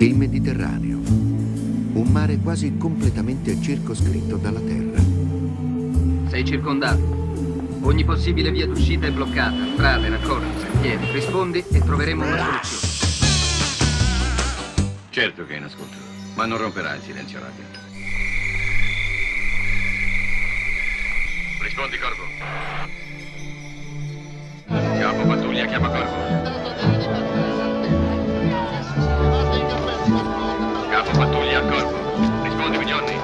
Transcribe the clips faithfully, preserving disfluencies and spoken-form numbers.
Il Mediterraneo, un mare quasi completamente circoscritto dalla terra. Sei circondato. Ogni possibile via d'uscita è bloccata. Strade, raccordi, sentieri. Rispondi e troveremo una soluzione. Certo che è in ascolto, ma non romperà il silenzio radio. Rispondi, Corvo. Capo pattuglia, chiama Corvo. Capo pattuglia, Corvo. Rispondi, Mignoni.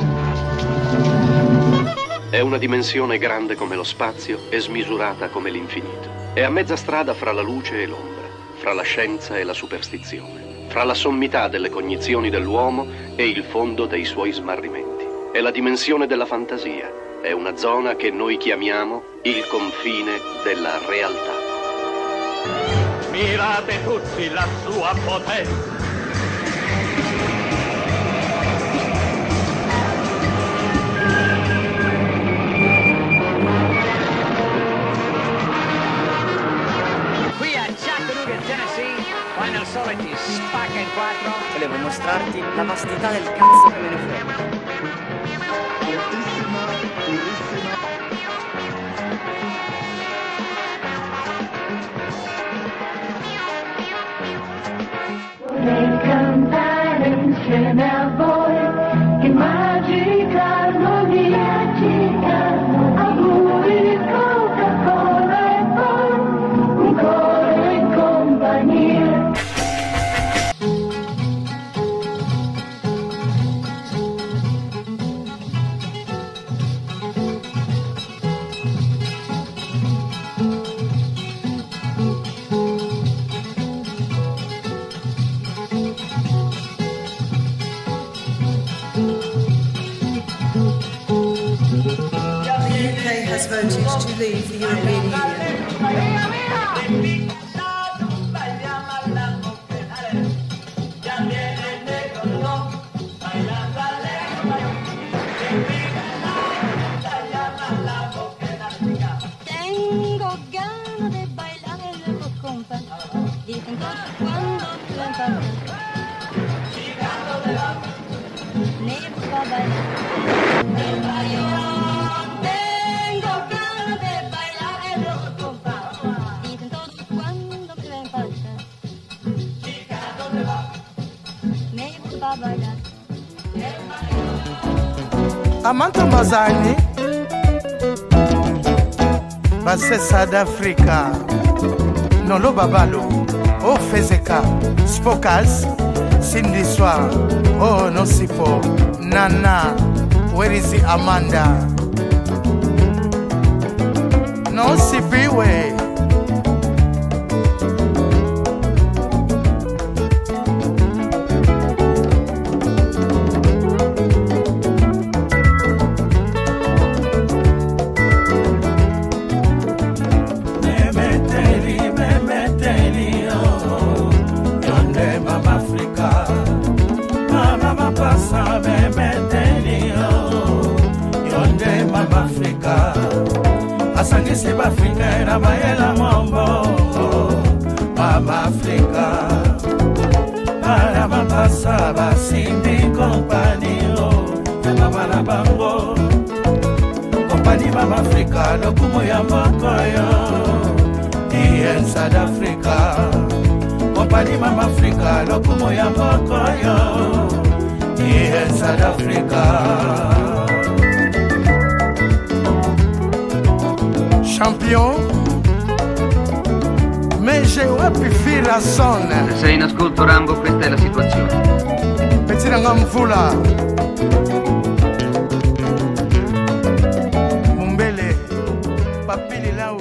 È una dimensione grande come lo spazio e smisurata come l'infinito. È a mezza strada fra la luce e l'ombra, fra la scienza e la superstizione, fra la sommità delle cognizioni dell'uomo e il fondo dei suoi smarrimenti. È la dimensione della fantasia. È una zona che noi chiamiamo il confine della realtà. Mirate tutti la sua potenza. Qui a Chattanooga, Tennessee, quando il sole ti spacca in quattro, volevo mostrarti la vastità del cazzo che me ne frega. Vorrei cantare insieme a voi in magica armonia ci canto auguri, Coca-Cola e poi un coro in compagnia. Voted to leave the European Union. Tengo ganas de bailar el rock compa. Dicen todos cuando tú empatan. Never va a bailar. El barrio. Amanta Mazani Basse South Africa Nolo Babalo O Fezeka Spokas Cindy Soir Oh Nosipo Nana Where is the Amanda Nosipiwe Asangisi Afrika era baela mombo Mama Afrika Para mapasa basindi kompanio Mama la bango Kompani Mama Afrika Lokumo ya mokoyo Ien South Africa Kompani Mama Afrika Lokumo ya mokoyo Ien South Africa Champion, mais j'ai wapi fila son. Se sei in ascolto, Rambo, questa è la situazione. Pezzina ngamfula. Mumbele, papili lau.